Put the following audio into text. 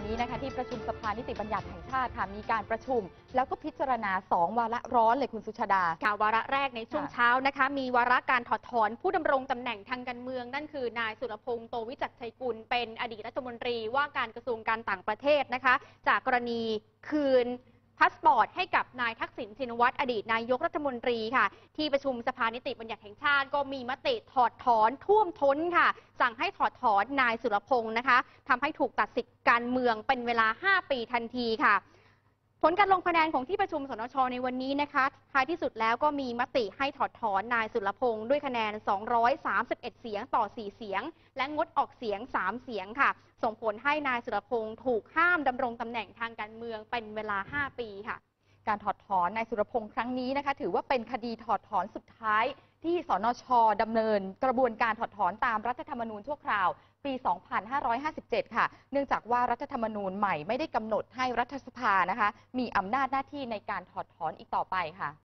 นี้นะคะที่ประชุมสภานิติบัญญัติแห่งชาติค่ะมีการประชุมแล้วก็พิจารณา2 วาระร้อนเลยคุณสุชาดาค่ะวาระแรกในช่วงเช้านะคะมีวาระการถอดถอนผู้ดำรงตำแหน่งทางการเมืองนั่นคือนายสุรพงษ์โตวิจักรชัยกุลเป็นอดีตรัฐมนตรีว่าการกระทรวงการต่างประเทศนะคะจากกรณีคืนพาสปอร์ตให้กับนายทักษิณชินวัตรอดีตนายกรัฐมนตรีค่ะที่ประชุมสภานิติบัญญัติแห่งชาติก็มีมติถอดถอนท่วมท้นค่ะสั่งให้ถอดถอนนายสุรพงษ์นะคะทำให้ถูกตัดสิทธิการเมืองเป็นเวลา5 ปีทันทีค่ะผลการลงคะแนนของที่ประชุมสนช.ในวันนี้นะคะท้ายที่สุดแล้วก็มีมติให้ถอดถอนนายสุรพงษ์ด้วยคะแนน231เสียงต่อ4เสียงและงดออกเสียง3เสียงค่ะส่งผลให้นายสุรพงษ์ถูกห้ามดำรงตำแหน่งทางการเมืองเป็นเวลา5 ปีค่ะการถอดถอนนายสุรพงษ์ครั้งนี้นะคะถือว่าเป็นคดีถอดถอนสุดท้ายที่สนช.ดำเนินกระบวนการถอดถอนตามรัฐธรรมนูญชั่วคราวปี 2557 ค่ะเนื่องจากว่ารัฐธรรมนูญใหม่ไม่ได้กำหนดให้รัฐสภานะคะมีอำนาจหน้าที่ในการถอดถอนอีกต่อไปค่ะ